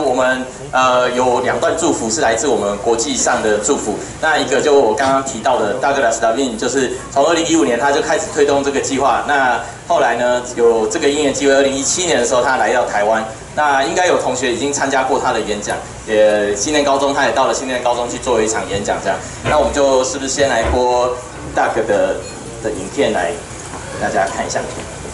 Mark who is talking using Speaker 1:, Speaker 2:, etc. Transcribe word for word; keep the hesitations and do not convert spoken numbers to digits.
Speaker 1: 我们呃有两段祝福是来自我们国际上的祝福。那一个就我刚刚提到的 Douglas Davin， 就是从二零一五年他就开始推动这个计划。那后来呢，有这个因缘机会，二零一七年的时候他来到台湾。那应该有同学已经参加过他的演讲，也新店高中他也到了新店高中去做一场演讲，这样。那我们就是不是先来播 Doug 的的影片来给大家看一下。